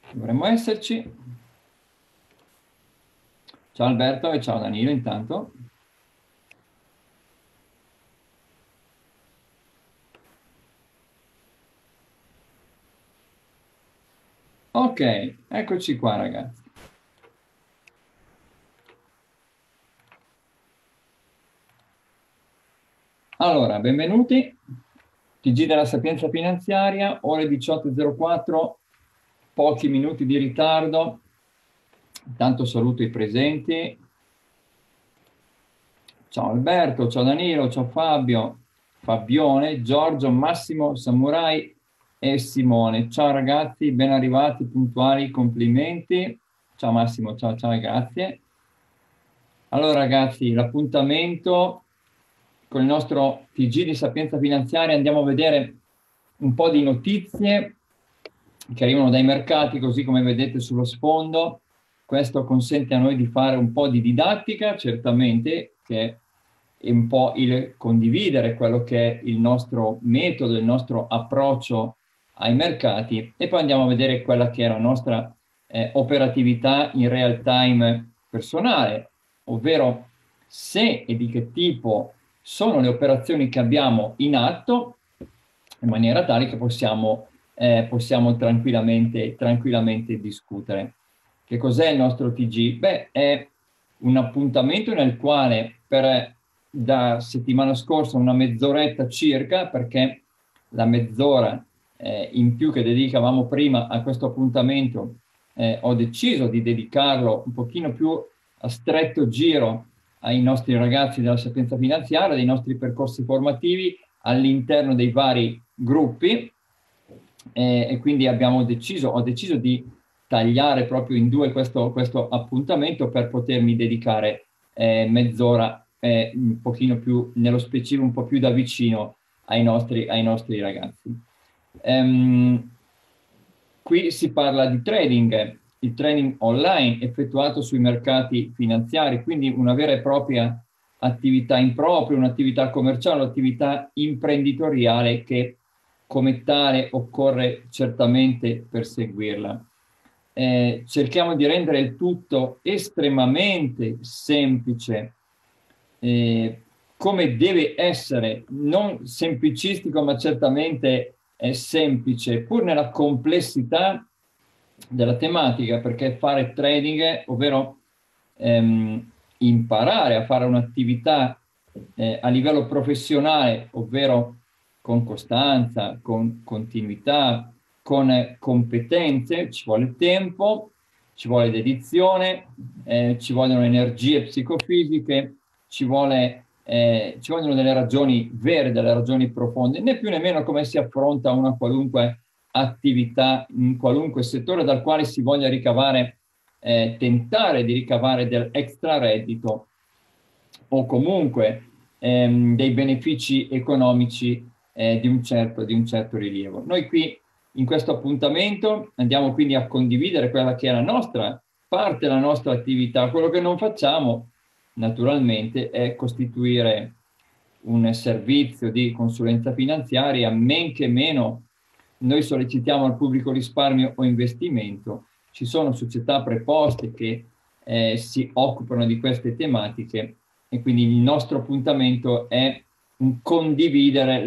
Dovremmo esserci. Ciao Alberto e ciao Danilo intanto. Ok, eccoci qua ragazzi. Allora, benvenuti. TG della Sapienza Finanziaria, ore 18.04, pochi minuti di ritardo. Intanto saluto i presenti. Ciao Alberto, ciao Danilo, ciao Fabio, Fabione, Giorgio, Massimo, Samurai e Simone. Ciao ragazzi, ben arrivati, puntuali, complimenti. Ciao Massimo, ciao, ciao e grazie. Allora ragazzi, l'appuntamento con il nostro TG di Sapienza Finanziaria, andiamo a vedere un po' di notizie che arrivano dai mercati, così come vedete sullo sfondo. Questo consente a noi di fare un po' di didattica, certamente, che è un po' il condividere quello che è il nostro metodo, il nostro approccio ai mercati, e poi andiamo a vedere quella che è la nostra operatività in real time personale, ovvero se e di che tipo sono le operazioni che abbiamo in atto, in maniera tale che possiamo tranquillamente discutere. Che cos'è il nostro TG? Beh, è un appuntamento nel quale da settimana scorsa una mezz'oretta circa, perché la mezz'ora in più che dedicavamo prima a questo appuntamento, ho deciso di dedicarlo un pochino più a stretto giro ai nostri ragazzi della Sapienza Finanziaria, dei nostri percorsi formativi all'interno dei vari gruppi, e quindi ho deciso di tagliare proprio in due questo appuntamento per potermi dedicare mezz'ora un pochino più nello specifico, un po' più da vicino ai nostri ragazzi. Ehm, Qui si parla di trading, il trading online effettuato sui mercati finanziari, quindi una vera e propria attività in proprio, un'attività commerciale, un'attività imprenditoriale che come tale occorre certamente perseguirla. Cerchiamo di rendere il tutto estremamente semplice, come deve essere, non semplicistico, ma certamente semplice, pur nella complessità della tematica, perché fare trading, ovvero imparare a fare un'attività a livello professionale, ovvero con costanza, con continuità, con competenze, ci vuole tempo, ci vuole dedizione, ci vogliono energie psicofisiche, ci vogliono delle ragioni vere, delle ragioni profonde, né più né meno come si affronta una qualunque attività in qualunque settore dal quale si voglia ricavare, tentare di ricavare del extra reddito o comunque dei benefici economici di un certo rilievo. Noi qui in questo appuntamento andiamo quindi a condividere quella che è la nostra parte, la nostra attività. Quello che non facciamo naturalmente è costituire un servizio di consulenza finanziaria, men che meno noi sollecitiamo al pubblico risparmio o investimento. Ci sono società preposte che si occupano di queste tematiche, e quindi il nostro appuntamento è un condividere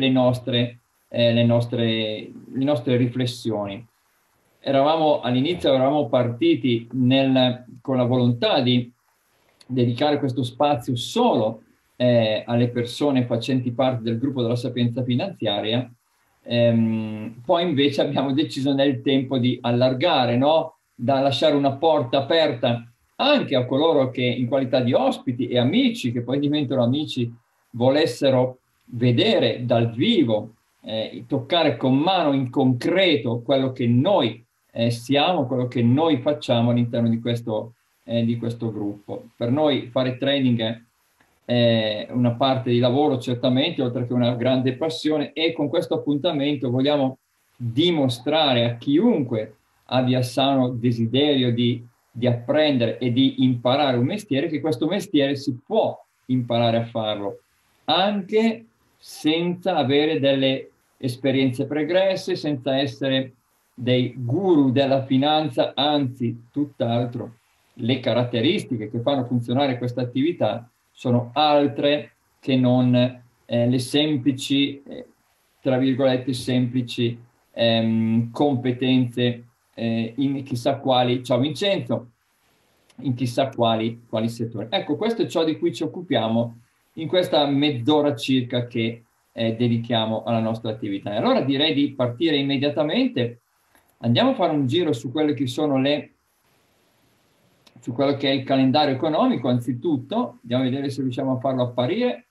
le nostre riflessioni. All'inizio eravamo partiti con la volontà di dedicare questo spazio solo alle persone facenti parte del gruppo della Sapienza Finanziaria. Poi invece abbiamo deciso nel tempo di allargare, no? Da lasciare una porta aperta anche a coloro che in qualità di ospiti e amici, che poi diventano amici, volessero vedere dal vivo, toccare con mano in concreto quello che noi siamo, quello che noi facciamo all'interno di questo gruppo. Per noi fare training è una parte di lavoro certamente, oltre che una grande passione, e con questo appuntamento vogliamo dimostrare a chiunque abbia sano desiderio di apprendere e di imparare un mestiere, che questo mestiere si può imparare a farlo, anche senza avere delle esperienze pregresse, senza essere dei guru della finanza, anzi, tutt'altro. Le caratteristiche che fanno funzionare questa attività sono altre che non le semplici, tra virgolette, semplici competenze in chissà quali, ciao Vincenzo, in chissà quali settori. Ecco, questo è ciò di cui ci occupiamo in questa mezz'ora circa che dedichiamo alla nostra attività. E allora direi di partire immediatamente. Andiamo a fare un giro su quelle che sono su quello che è il calendario economico. Anzitutto, andiamo a vedere se riusciamo a farlo apparire.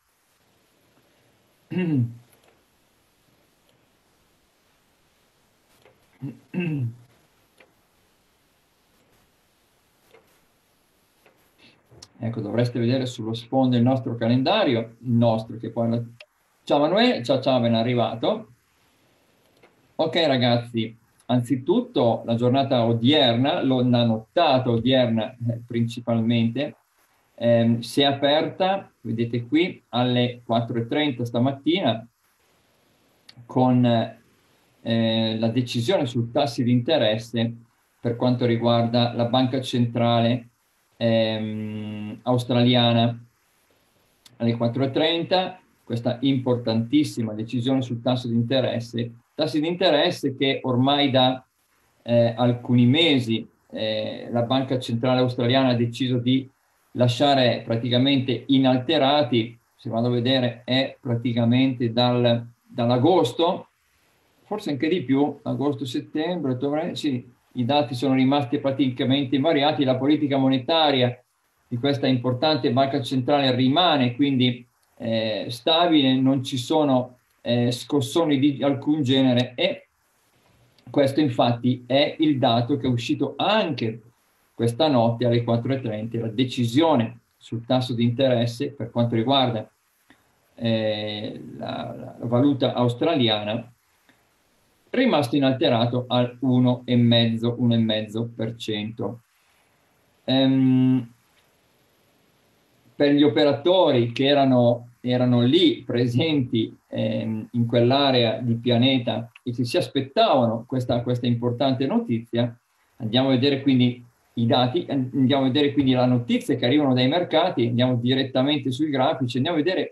Ecco, dovreste vedere sullo sfondo il nostro calendario, il nostro che poi... Ciao Manuele, ciao ciao, ben arrivato. Ok ragazzi, anzitutto la giornata odierna, la nottata odierna principalmente, si è aperta, vedete qui, alle 4:30 stamattina con la decisione sul tassi di interesse per quanto riguarda la banca centrale australiana. Alle 4:30 questa importantissima decisione sul tasso di interesse che ormai da alcuni mesi la banca centrale australiana ha deciso di lasciare praticamente inalterati. Se vado a vedere è praticamente dall'agosto, forse anche di più, agosto-settembre, ottobre, sì, i dati sono rimasti praticamente invariati, la politica monetaria di questa importante banca centrale rimane quindi stabile, non ci sono scossoni di alcun genere e questo infatti è il dato che è uscito anche questa notte alle 4:30, la decisione sul tasso di interesse per quanto riguarda la valuta australiana, rimasto inalterato al 1,5%. Per gli operatori che erano lì presenti in quell'area di pianeta e che si aspettavano questa importante notizia, andiamo a vedere quindi i dati, andiamo a vedere quindi le notizie che arrivano dai mercati, andiamo direttamente sui grafici, andiamo a vedere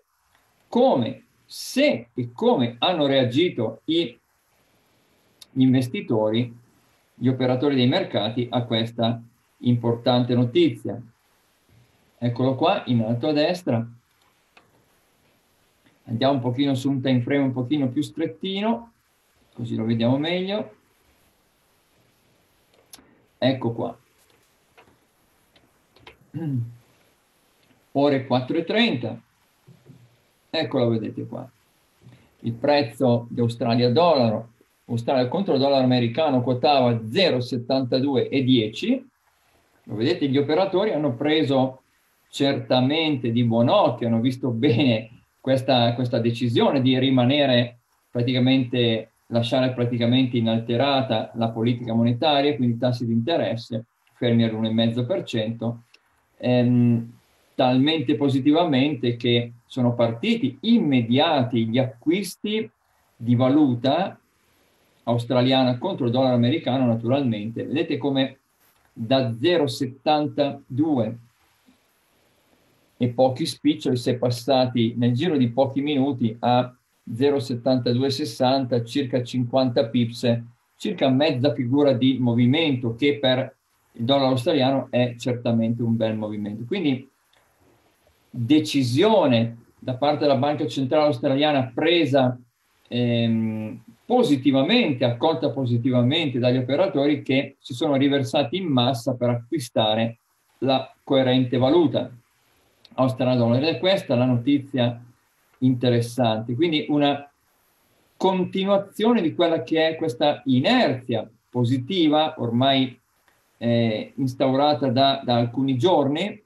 se e come hanno reagito gli investitori, gli operatori dei mercati a questa importante notizia. Eccolo qua in alto a destra. Andiamo un pochino su un time frame un pochino più strettino, così lo vediamo meglio. Ecco qua. Ore 4:30. Eccolo, vedete qua. Il prezzo di Australia dollaro, Australia contro dollaro americano quotava 0,7210. Lo vedete, gli operatori hanno preso certamente di buon occhio, hanno visto bene questa decisione di rimanere praticamente, lasciare praticamente inalterata la politica monetaria, quindi i tassi di interesse fermi all'1,5%, talmente positivamente che sono partiti immediati gli acquisti di valuta australiana contro il dollaro americano naturalmente. Vedete come da 0,72 e pochi spiccioli si è passati nel giro di pochi minuti a 0,7260, circa 50 pips, circa mezza figura di movimento, che per il dollaro australiano è certamente un bel movimento. Quindi decisione da parte della Banca Centrale Australiana presa positivamente, accolta positivamente dagli operatori che si sono riversati in massa per acquistare la coerente valuta australiano dollaro. Ed è questa la notizia interessante. Quindi una continuazione di quella che è questa inerzia positiva ormai instaurata da alcuni giorni,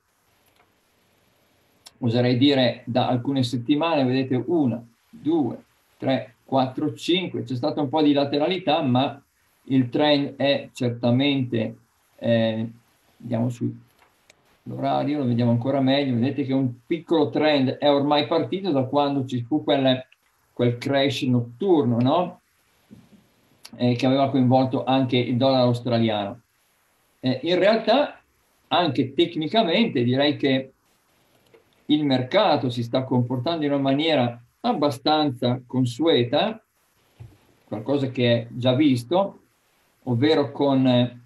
oserei dire da alcune settimane. Vedete, 1, 2, 3, 4, 5, c'è stata un po' di lateralità, ma il trend è certamente, andiamo sull'orario, lo vediamo ancora meglio, vedete che un piccolo trend è ormai partito da quando ci fu quel crash notturno, no? che aveva coinvolto anche il dollaro australiano. In realtà, anche tecnicamente, direi che il mercato si sta comportando in una maniera abbastanza consueta, qualcosa che è già visto, ovvero con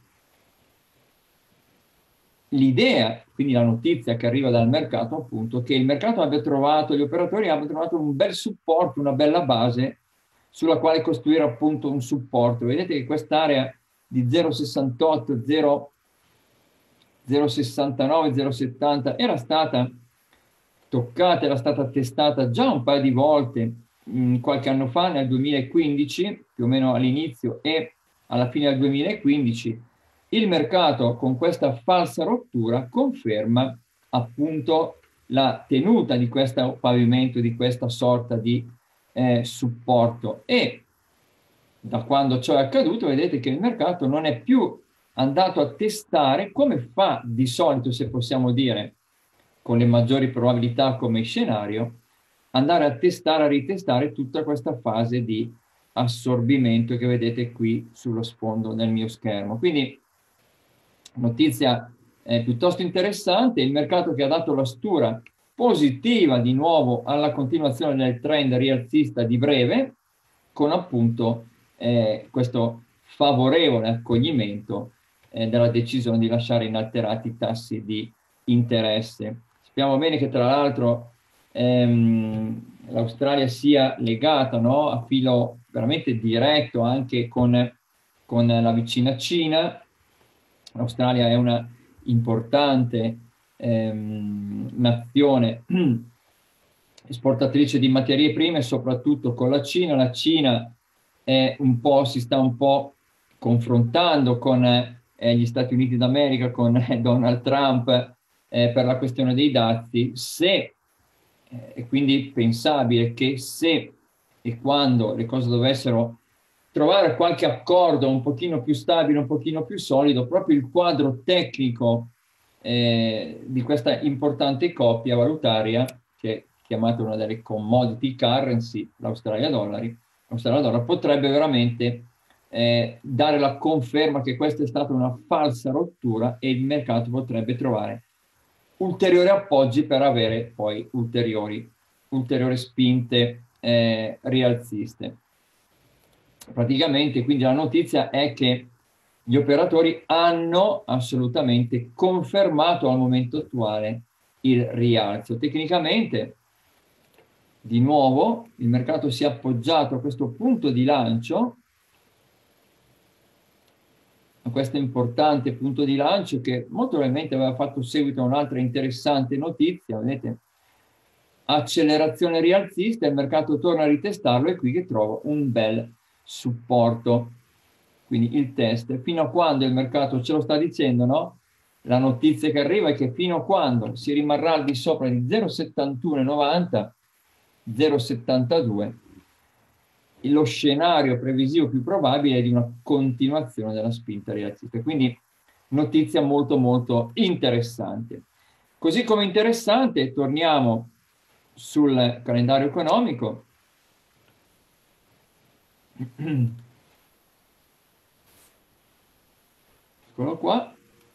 l'idea, quindi la notizia che arriva dal mercato, appunto, che il mercato abbia trovato, gli operatori abbiano trovato un bel supporto, una bella base sulla quale costruire appunto un supporto. Vedete che quest'area di 0,68, 0,69, 0,70 era stata toccata, era stata testata già un paio di volte qualche anno fa, nel 2015, più o meno all'inizio e alla fine del 2015. Il mercato con questa falsa rottura conferma appunto la tenuta di questo pavimento, di questa sorta di supporto, e da quando ciò è accaduto vedete che il mercato non è più andato a testare, come fa di solito, se possiamo dire, con le maggiori probabilità come scenario, andare a testare, a ritestare tutta questa fase di assorbimento che vedete qui sullo sfondo del mio schermo. Quindi notizia piuttosto interessante, il mercato che ha dato la stura positiva di nuovo alla continuazione del trend rialzista di breve, con appunto questo favorevole accoglimento della decisione di lasciare inalterati i tassi di interesse. Sappiamo bene che tra l'altro l'Australia sia legata, no, a filo veramente diretto anche con la vicina Cina. L'Australia è una importante nazione esportatrice di materie prime, soprattutto con la Cina. La Cina si sta un po' confrontando con gli Stati Uniti d'America, con Donald Trump per la questione dei dazi. È quindi pensabile che se e quando le cose dovessero trovare qualche accordo un pochino più stabile, un pochino più solido, proprio il quadro tecnico di questa importante coppia valutaria, che è chiamata una delle commodity currency, l'Australia dollaro, potrebbe veramente dare la conferma che questa è stata una falsa rottura e il mercato potrebbe trovare ulteriori appoggi per avere poi ulteriori spinte rialziste. Praticamente, quindi la notizia è che gli operatori hanno assolutamente confermato al momento attuale il rialzo. Tecnicamente, di nuovo, il mercato si è appoggiato a questo punto di lancio, a questo importante punto di lancio che molto probabilmente aveva fatto seguito a un'altra interessante notizia. Vedete, accelerazione rialzista, il mercato torna a ritestarlo, e qui che trovo un bel supporto. Quindi il test, fino a quando il mercato ce lo sta dicendo, no? La notizia che arriva è che fino a quando si rimarrà al di sopra di 0,7190, 0,72, lo scenario previsivo più probabile è di una continuazione della spinta rialzista. Quindi notizia molto molto interessante. Così come interessante, torniamo sul calendario economico. Eccolo qua.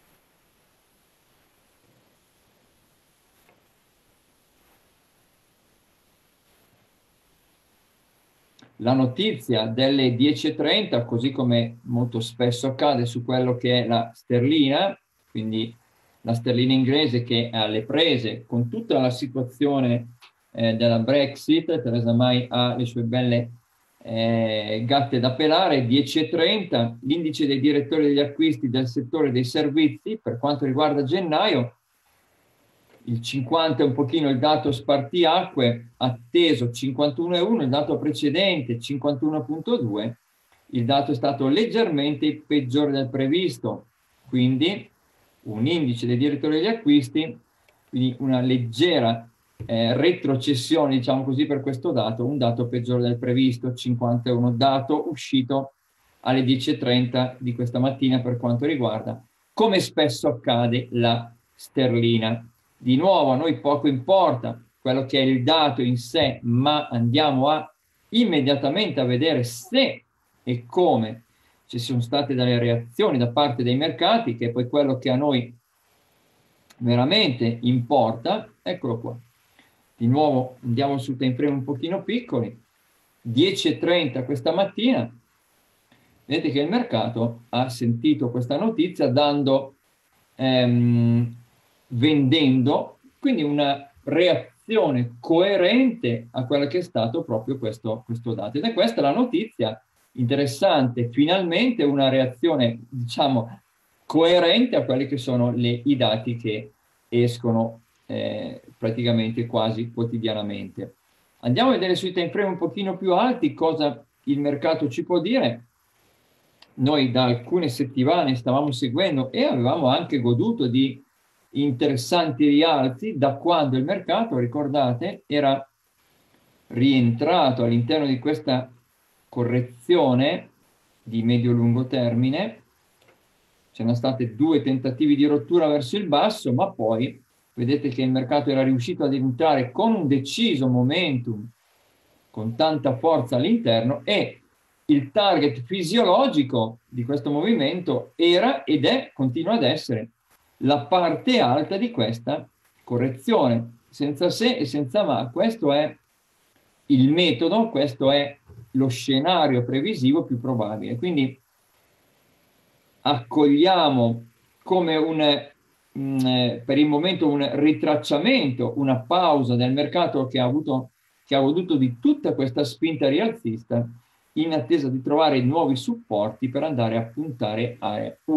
La notizia delle 10:30, così come molto spesso accade su quello che è la sterlina, quindi la sterlina inglese che è alle prese con tutta la situazione della Brexit. Theresa May ha le sue belle gatte da pelare. 10:30, l'indice dei direttori degli acquisti del settore dei servizi per quanto riguarda gennaio. Il 50 è un pochino il dato spartiacque, atteso 51,1, il dato precedente 51,2, il dato è stato leggermente peggiore del previsto, quindi un indice dei direttori degli acquisti, quindi una leggera retrocessione, diciamo così, per questo dato, un dato peggiore del previsto, 51, dato uscito alle 10:30 di questa mattina per quanto riguarda, come spesso accade, la sterlina. Di nuovo a noi poco importa quello che è il dato in sé, ma andiamo immediatamente a vedere se e come ci sono state delle reazioni da parte dei mercati, che è poi quello che a noi veramente importa. Eccolo qua. Di nuovo andiamo su time frame un pochino piccoli, 10:30 questa mattina. Vedete che il mercato ha sentito questa notizia vendendo, quindi una reazione coerente a quello che è stato proprio questo dato. Ed è questa la notizia interessante, finalmente una reazione, diciamo, coerente a quelli che sono i dati che escono praticamente quasi quotidianamente. Andiamo a vedere sui time frame un pochino più alti cosa il mercato ci può dire. Noi da alcune settimane stavamo seguendo e avevamo anche goduto di interessanti rialzi da quando il mercato, ricordate, era rientrato all'interno di questa correzione di medio-lungo termine. C'erano stati 2 tentativi di rottura verso il basso, ma poi vedete che il mercato era riuscito ad entrare con un deciso momentum, con tanta forza all'interno, e il target fisiologico di questo movimento era ed è, continua ad essere, la parte alta di questa correzione, senza se e senza ma. Questo è il metodo, questo è lo scenario previsivo più probabile. Quindi accogliamo come per il momento un ritracciamento, una pausa del mercato che ha goduto di tutta questa spinta rialzista, in attesa di trovare nuovi supporti per andare a puntare a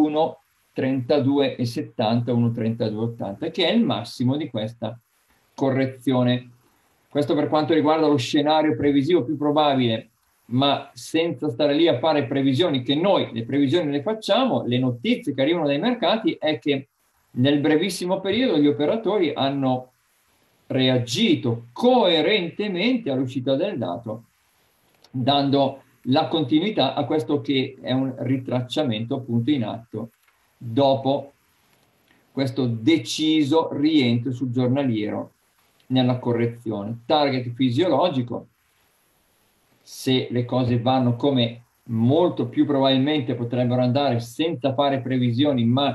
1,3270, 1,3280, che è il massimo di questa correzione. Questo per quanto riguarda lo scenario previsivo più probabile, ma senza stare lì a fare previsioni, che noi le previsioni le facciamo. Le notizie che arrivano dai mercati è che nel brevissimo periodo gli operatori hanno reagito coerentemente all'uscita del dato, dando la continuità a questo che è un ritracciamento appunto in atto dopo questo deciso rientro sul giornaliero nella correzione. Target fisiologico, se le cose vanno come molto più probabilmente potrebbero andare senza fare previsioni, ma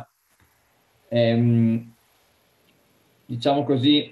diciamo così,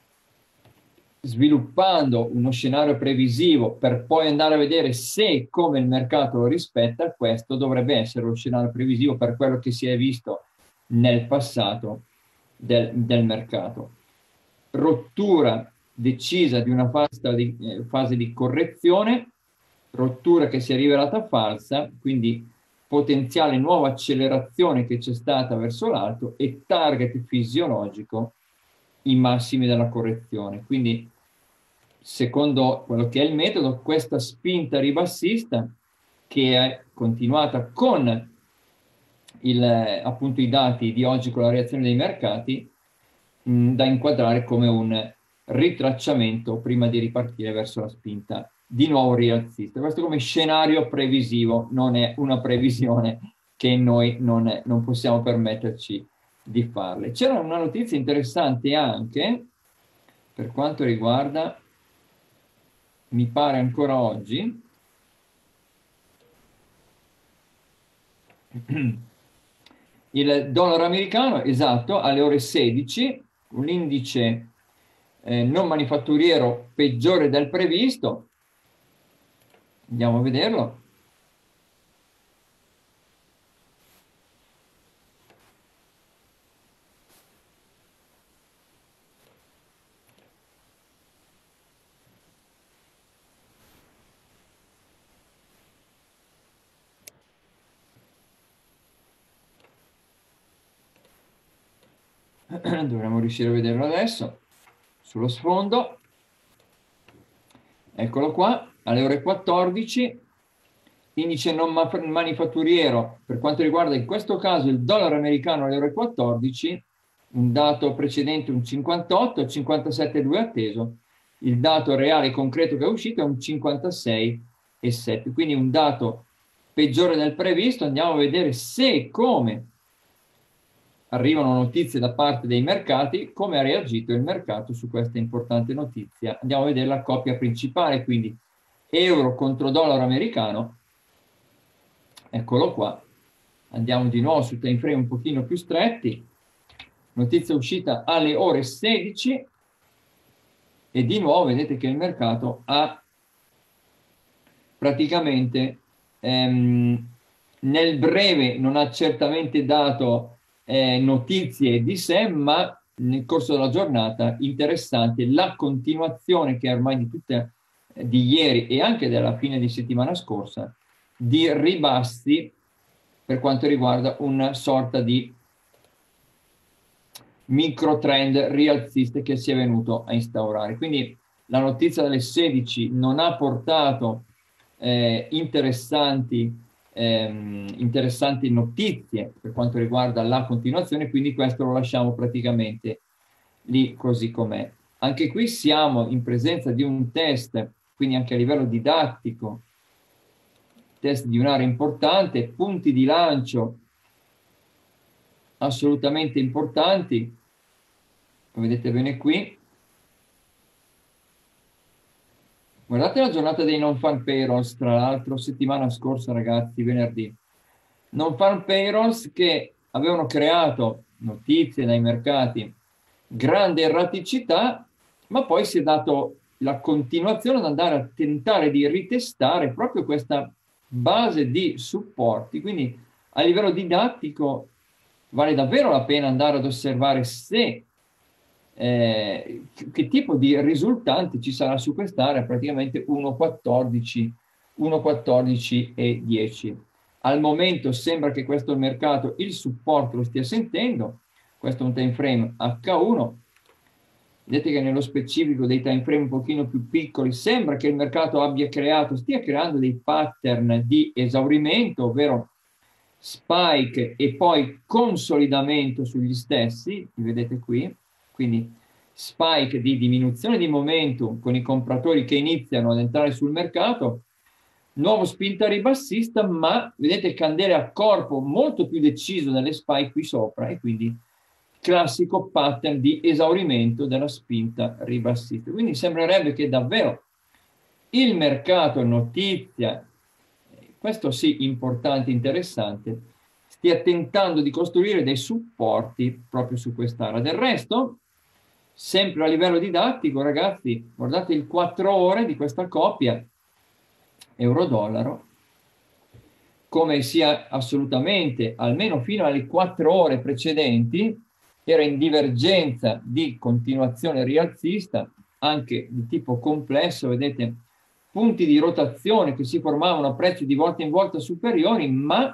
sviluppando uno scenario previsivo per poi andare a vedere se e come il mercato lo rispetta, questo dovrebbe essere lo scenario previsivo per quello che si è visto nel passato del mercato. Rottura decisa di una fase di correzione, rottura che si è rivelata falsa, quindi potenziale nuova accelerazione che c'è stata verso l'alto e target fisiologico i massimi della correzione. Quindi, secondo quello che è il metodo, questa spinta ribassista che è continuata con appunto i dati di oggi, con la reazione dei mercati, da inquadrare come un ritracciamento prima di ripartire verso la spinta di nuovo rialzista. Questo come scenario previsivo, non è una previsione che noi non possiamo permetterci di farle. C'era una notizia interessante anche per quanto riguarda, mi pare ancora oggi, il dollaro americano, esatto, alle ore 16, un indice non manifatturiero peggiore del previsto. Andiamo a vederlo. Dovremmo riuscire a vederlo adesso sullo sfondo. Eccolo qua, alle ore 14, indice non manifatturiero per quanto riguarda in questo caso il dollaro americano alle ore 14, un dato precedente un 58, 57,2 atteso, il dato reale concreto che è uscito è un 56,7, quindi un dato peggiore del previsto. Andiamo a vedere se e come arrivano notizie da parte dei mercati, come ha reagito il mercato su questa importante notizia. Andiamo a vedere la coppia principale, quindi euro contro dollaro americano. Eccolo qua. Andiamo di nuovo su time frame un pochino più stretti. Notizia uscita alle ore 16 e di nuovo vedete che il mercato ha praticamente nel breve non ha certamente dato notizie di sé, ma nel corso della giornata interessante la continuazione che ormai di tutte di ieri e anche della fine di settimana scorsa di ribassi per quanto riguarda una sorta di micro trend rialzista che si è venuto a instaurare. Quindi la notizia delle 16 non ha portato interessanti notizie per quanto riguarda la continuazione, quindi questo lo lasciamo praticamente lì così com'è. Anche qui siamo in presenza di un test, quindi anche a livello didattico, test di un'area importante, punti di lancio assolutamente importanti, come vedete bene qui. Guardate la giornata dei non-farm payrolls, tra l'altro settimana scorsa ragazzi, venerdì. Non-farm payrolls che avevano creato notizie dai mercati, grande erraticità, ma poi si è dato la continuazione ad andare a tentare di ritestare proprio questa base di supporti. Quindi a livello didattico vale davvero la pena andare ad osservare se che tipo di risultante ci sarà su quest'area, praticamente 1,14, 1,14 e 10. Al momento sembra che questo mercato il supporto lo stia sentendo, questo è un time frame H1, vedete che nello specifico dei time frame un pochino più piccoli sembra che il mercato stia creando dei pattern di esaurimento, ovvero spike e poi consolidamento sugli stessi, li vedete qui, quindi spike di diminuzione di momentum con i compratori che iniziano ad entrare sul mercato, nuovo spinta ribassista, ma vedete candele a corpo molto più deciso delle spike qui sopra e quindi classico pattern di esaurimento della spinta ribassista. Quindi sembrerebbe che davvero il mercato notizia, questo sì importante, interessante, stia tentando di costruire dei supporti proprio su quest'area. Del resto, sempre a livello didattico, ragazzi, guardate il 4 ore di questa coppia euro-dollaro, come sia assolutamente, almeno fino alle 4 ore precedenti, era in divergenza di continuazione rialzista, anche di tipo complesso, vedete, punti di rotazione che si formavano a prezzi di volta in volta superiori, ma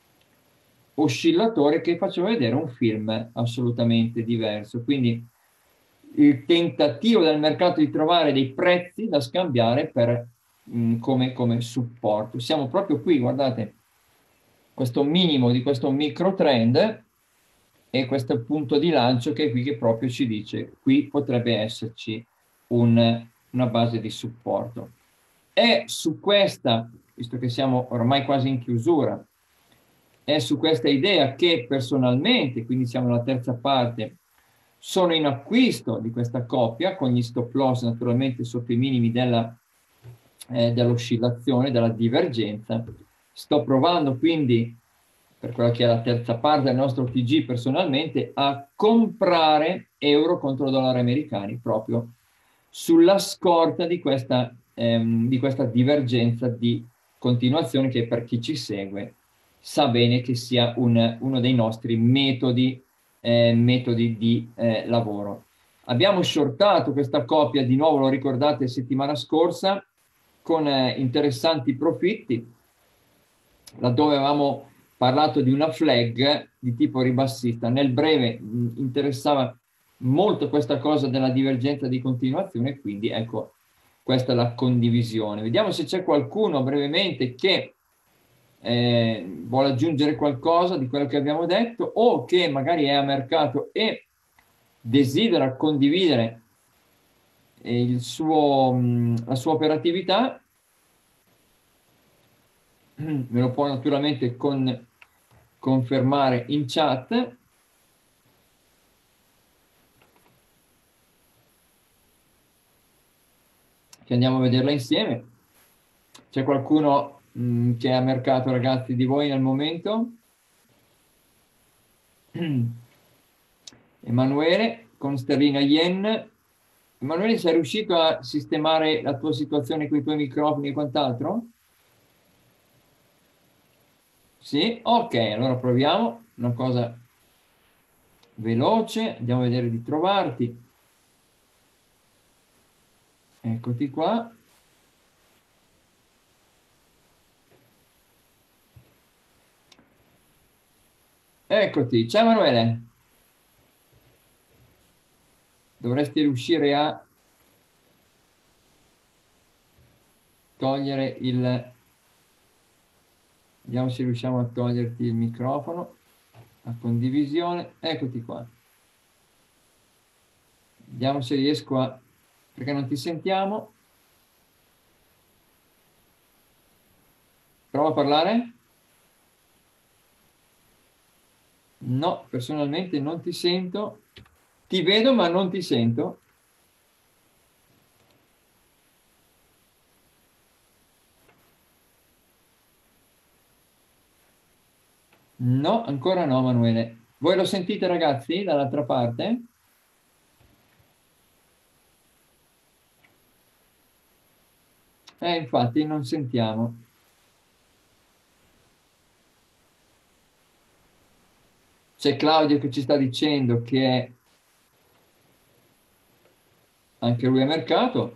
oscillatore che faceva vedere un film assolutamente diverso. Quindi il tentativo del mercato di trovare dei prezzi da scambiare per, come supporto. Siamo proprio qui, guardate, questo minimo di questo micro trend e questo punto di lancio che è qui che proprio ci dice qui potrebbe esserci una base di supporto. È su questa, visto che siamo ormai quasi in chiusura, è su questa idea che personalmente, quindi siamo alla terza parte, sono in acquisto di questa coppia con gli stop loss naturalmente sotto i minimi dell'oscillazione, della divergenza. Sto provando quindi, per quella che è la terza parte del nostro TG personalmente, a comprare euro contro dollari americani proprio sulla scorta di questa divergenza di continuazione che per chi ci segue sa bene che sia uno dei nostri metodi di lavoro. Abbiamo shortato questa coppia, di nuovo lo ricordate, settimana scorsa, con interessanti profitti, laddove avevamo parlato di una flag di tipo ribassista. Nel breve interessava molto questa cosa della divergenza di continuazione, quindi ecco, questa è la condivisione. Vediamo se c'è qualcuno brevemente che vuole aggiungere qualcosa di quello che abbiamo detto o che magari è a mercato e desidera condividere la sua operatività. Me lo può naturalmente confermare in chat. Che andiamo a vederla insieme. C'è qualcuno Che è a mercato, ragazzi, di voi nel momento? Emanuele, con sterlina yen. Emanuele, sei riuscito a sistemare la tua situazione con i tuoi microfoni e quant'altro? Sì? Ok, allora proviamo una cosa veloce. Andiamo a vedere di trovarti. Eccoti qua. Eccoti. Ciao Emanuele. Dovresti riuscire a togliere il... Vediamo se riusciamo a toglierti il microfono. La condivisione. Eccoti qua. Vediamo se riesco a... Perché non ti sentiamo. Prova a parlare. No, personalmente non ti sento. Ti vedo ma non ti sento. No, ancora no, Manuele. Voi lo sentite, ragazzi, dall'altra parte? Infatti non sentiamo. C'è Claudio che ci sta dicendo che anche lui è mercato.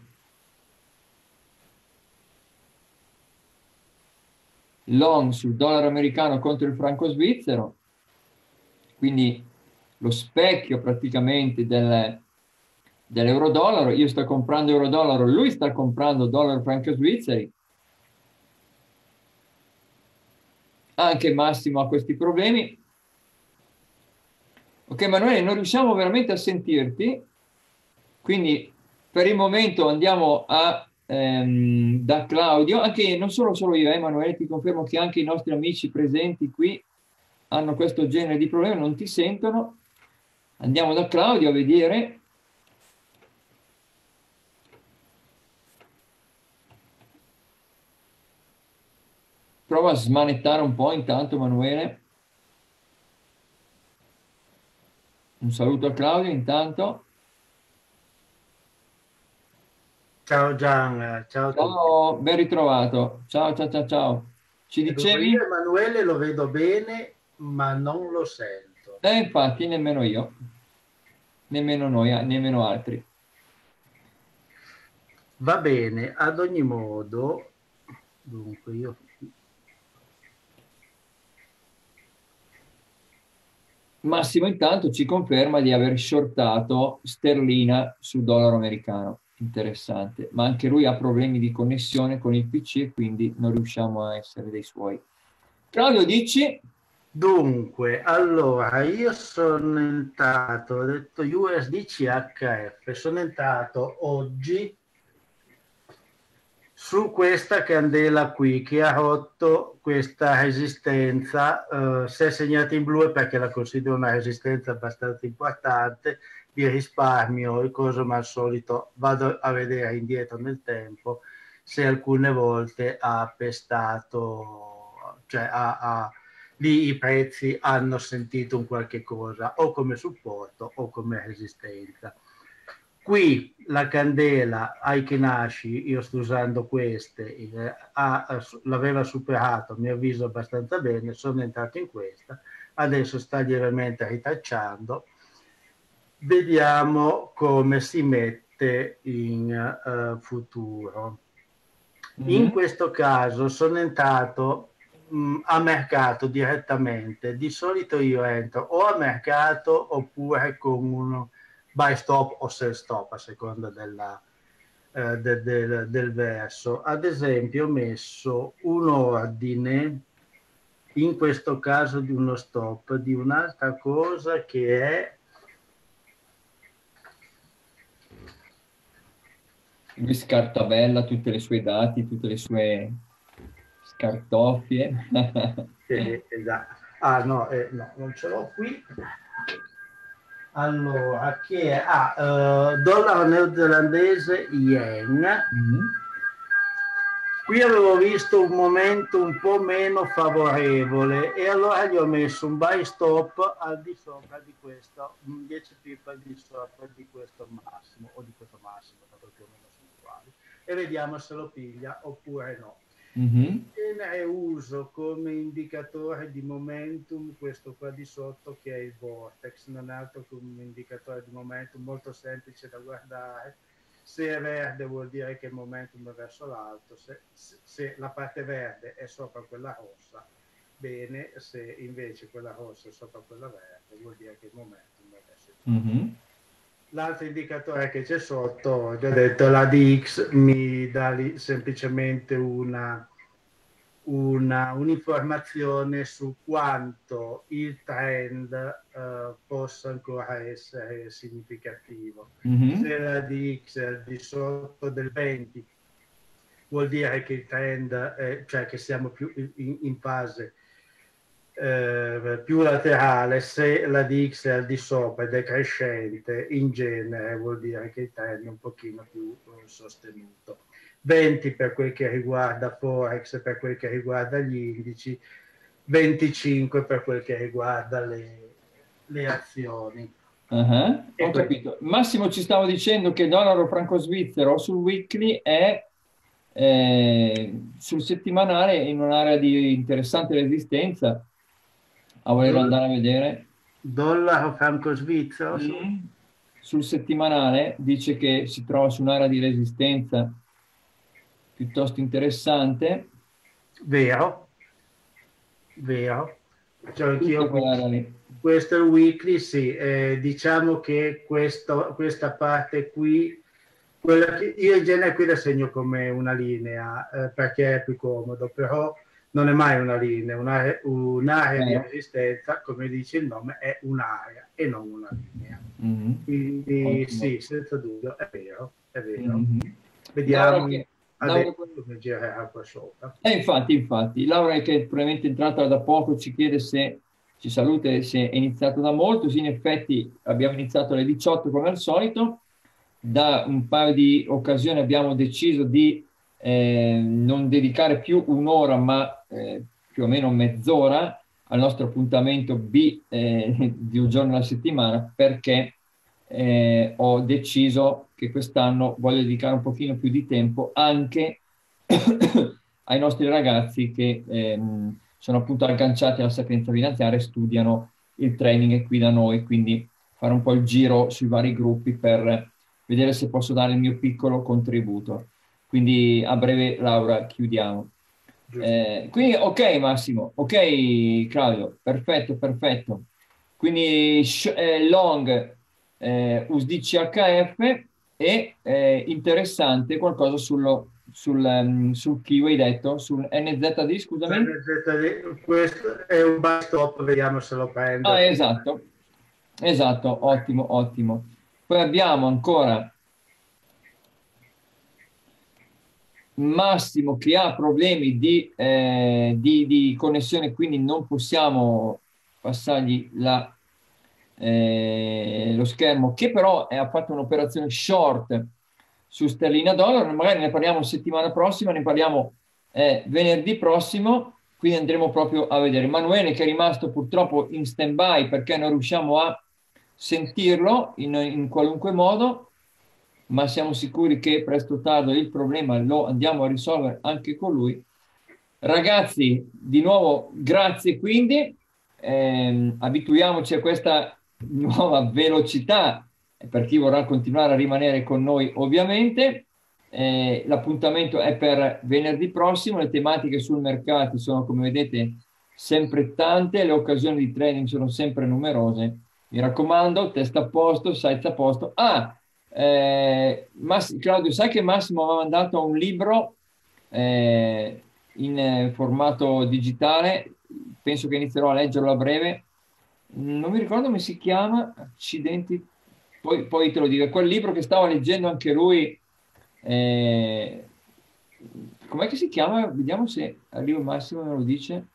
Long sul dollaro americano contro il franco svizzero. Quindi lo specchio praticamente dell'euro-dollaro. Io sto comprando euro-dollaro, lui sta comprando dollaro franco svizzeri. Anche Massimo ha questi problemi. Ok, Emanuele, non riusciamo veramente a sentirti, quindi per il momento andiamo da Claudio, anche non solo io, Emanuele, ti confermo che anche i nostri amici presenti qui hanno questo genere di problemi, non ti sentono. Andiamo da Claudio a vedere. Prova a smanettare un po' intanto, Emanuele. Un saluto a Claudio intanto. Ciao Gian, ciao a tutti. Ciao, ben ritrovato. Ciao, ciao, ciao, ciao. Ci Dunque io dicevi? Emanuele lo vedo bene, ma non lo sento. Infatti, nemmeno io, nemmeno noi, nemmeno altri. Va bene, ad ogni modo, dunque io... Massimo intanto ci conferma di aver shortato sterlina sul dollaro americano. Interessante, ma anche lui ha problemi di connessione con il PC e quindi non riusciamo a essere dei suoi. Claudio, dici? Dunque, allora, io sono entrato, ho detto USD CHF, sono entrato oggi su questa candela qui che ha rotto questa resistenza, se è segnata in blu è perché la considero una resistenza abbastanza importante di risparmio e cosa, ma al solito vado a vedere indietro nel tempo se alcune volte ha pestato, cioè lì i prezzi hanno sentito un qualche cosa o come supporto o come resistenza. Qui la candela Aikenashi, io sto usando queste, l'aveva superato, mi avviso abbastanza bene, sono entrato in questa, adesso sta lievemente ritacciando, vediamo come si mette in futuro. In Mhm. questo caso sono entrato a mercato direttamente, di solito io entro o a mercato oppure con un buy stop o sell stop a seconda del verso. Ad esempio ho messo un ordine, in questo caso di uno stop, di un'altra cosa che è... Lui scartabella tutti i suoi dati, tutte le sue scartoffie. Esatto. Ah no, no, non ce l'ho qui. Allora, che è dollaro neozelandese yen. Mhm. Qui avevo visto un momento un po' meno favorevole e allora gli ho messo un buy stop al di sopra di questo, 10 pip al di sopra di questo massimo, o di questo massimo, tanto più o meno sono uguali, e vediamo se lo piglia oppure no. In genere uso come indicatore di momentum questo qua di sotto che è il vortex, non è altro che un indicatore di momentum molto semplice da guardare. Se è verde vuol dire che il momentum è verso l'alto, se la parte verde è sopra quella rossa, bene, se invece quella rossa è sopra quella verde vuol dire che il momentum è verso il alto. L'altro indicatore che c'è sotto, ho già detto, la DX mi dà semplicemente un'informazione su quanto il trend possa ancora essere significativo. Se la DX è al di sotto del 20 vuol dire che il trend, cioè che siamo più in fase più laterale. Se la DX è al di sopra ed è crescente, in genere vuol dire che il trend è un pochino più sostenuto. 20 per quel che riguarda Forex, per quel che riguarda gli indici, 25 per quel che riguarda le azioni. Ho capito. Massimo ci stava dicendo che il dollaro franco svizzero sul weekly è sul settimanale in un'area di interessante resistenza. A volerlo andare a vedere. Dollaro franco svizzero? Sul settimanale dice che si trova su un'area di resistenza piuttosto interessante. Vero, vero. Cioè, anch'io lì. Questo è il weekly, sì. Diciamo che questa parte qui, quella che io in genere qui la segno come una linea perché è più comodo, però non è mai una linea, un'area di resistenza, come dice il nome, è un'area e non una linea. Quindi sì, senza dubbio, è vero, è vero. Vediamo adesso come girerà qua sopra. Infatti, Laura che è probabilmente entrata da poco ci chiede se ci saluta, se è iniziato da molto. Sì, in effetti abbiamo iniziato alle 18 come al solito. Da un paio di occasioni abbiamo deciso di non dedicare più un'ora, ma più o meno mezz'ora al nostro appuntamento B di un giorno alla settimana, perché ho deciso che quest'anno voglio dedicare un pochino più di tempo anche ai nostri ragazzi che sono appunto agganciati alla sapienza finanziaria e studiano il training qui da noi, quindi fare un po' il giro sui vari gruppi per vedere se posso dare il mio piccolo contributo. Quindi a breve, Laura, chiudiamo. Quindi ok Massimo, ok Claudio, perfetto, perfetto. Quindi long USDCHF e interessante qualcosa sul kiwi hai detto, sul NZD, scusami. NZD, questo è un buy stop, vediamo se lo prende. Ah, esatto, ottimo, ottimo. Poi abbiamo ancora Massimo che ha problemi di connessione, quindi non possiamo passargli lo schermo, che però ha fatto un'operazione short su sterlina dollaro. Magari ne parliamo settimana prossima, ne parliamo venerdì prossimo, quindi andremo proprio a vedere. Emanuele che è rimasto purtroppo in stand by perché non riusciamo a sentirlo in qualunque modo, ma siamo sicuri che presto o tardi il problema lo andiamo a risolvere anche con lui. Ragazzi, di nuovo grazie, quindi abituiamoci a questa nuova velocità per chi vorrà continuare a rimanere con noi, ovviamente. L'appuntamento è per venerdì prossimo, le tematiche sul mercato sono, come vedete, sempre tante, le occasioni di trading sono sempre numerose. Mi raccomando, testa a posto, sites a posto. Claudio, sai che Massimo mi ha mandato un libro in formato digitale, penso che inizierò a leggerlo a breve, non mi ricordo come si chiama, accidenti, poi te lo dico, quel libro che stava leggendo anche lui, com'è che si chiama? Vediamo se arriva Massimo e me lo dice.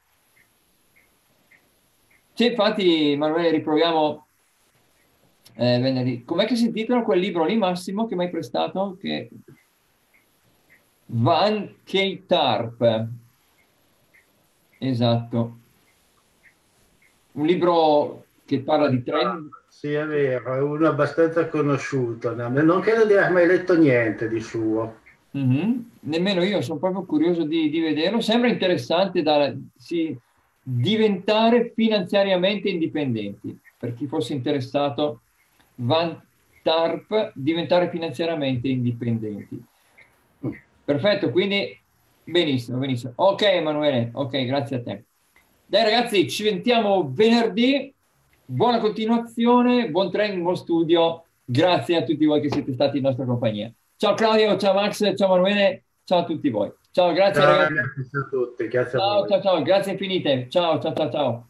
Sì, infatti Emanuele riproviamo venerdì. Com'è che si intitola quel libro lì, Massimo, che mi hai prestato? Van Keytarp, esatto. Un libro che parla di trend. Sì, è vero, è uno abbastanza conosciuto. Non credo di aver mai letto niente di suo. Mhm. Nemmeno io, sono proprio curioso di vederlo. Sembra interessante sì, diventare finanziariamente indipendenti. Per chi fosse interessato, Van Tarp, diventare finanziariamente indipendenti. Perfetto, quindi benissimo, benissimo. Ok, Emanuele, ok, grazie a te. Dai ragazzi, ci sentiamo venerdì. Buona continuazione, buon training, buon studio. Grazie a tutti voi che siete stati in nostra compagnia. Ciao Claudio, ciao Max, ciao Manuele, ciao a tutti voi. Ciao, grazie Ciao ragazzi. ragazzi, ciao a tutti, grazie a Ciao, voi. ciao, ciao, grazie infinite. Ciao, ciao, ciao, ciao.